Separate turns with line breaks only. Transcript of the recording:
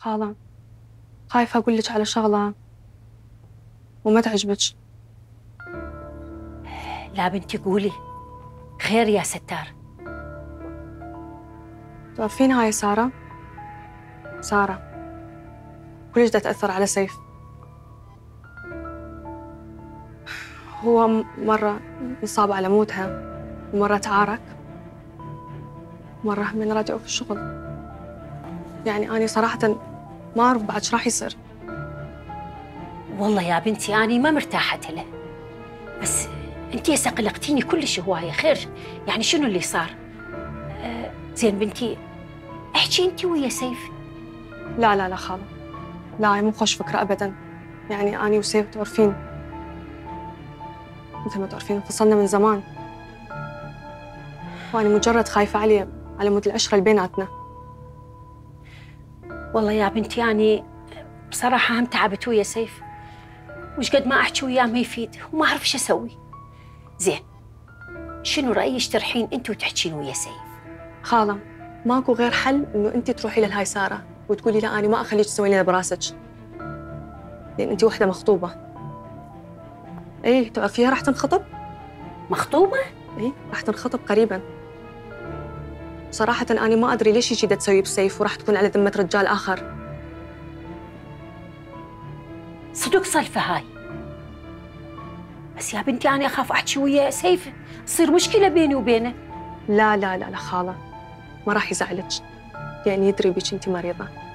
خالة، خايفة أقول لك على شغلة وما تعجبك.
لا بنتي قولي، خير يا ستار.
تعرفين هاي سارة؟ سارة كلش دا تأثر على سيف. هو مرة انصاب على موتها، ومرة تعارك، مرة من رجعوا في الشغل. يعني أنا صراحة ما أعرف بعد شو راح يصير.
والله يا بنتي أنا ما مرتاحة له، بس أنتِ هسه قلقتيني كلش هواية. خير يعني شنو اللي صار؟ زين بنتي احكي أنتِ ويا سيف.
لا لا لا خالة، لا هي مو خوش فكرة أبداً. يعني أنا وسيف تعرفين، مثل ما تعرفين انفصلنا من زمان، وأنا مجرد خايفة عليه على مود العشرة اللي بيناتنا.
والله يا بنتي يعني بصراحة هم تعبت ويا سيف، وش قد ما أحكي وياه ما يفيد وما أعرف شو أسوي. زين شنو رأيك ترحين أنت وتحكين ويا سيف؟
خالة ماكو غير حل إنه أنت تروحي لهاي سارة وتقولي لا أنا ما أخليك تسوين لنا براسك، لأن أنت وحدة مخطوبة. إيه تعرفيها راح تنخطب؟
مخطوبة؟
إيه راح تنخطب قريباً. صراحة أنا ما أدري ليش هيك دا تسوي بسيف وراح تكون على ذمة رجال آخر.
صدق سالفة هاي، بس يا بنتي أنا أخاف أحكي ويا سيف تصير مشكلة بيني وبينه.
لا لا لا لا خالة، ما راح يزعلك، يعني يدري بيك أنت مريضة.